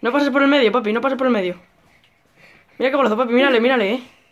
No pases por el medio, papi, no pases por el medio. Mira qué golazo, papi, mírale, mírale,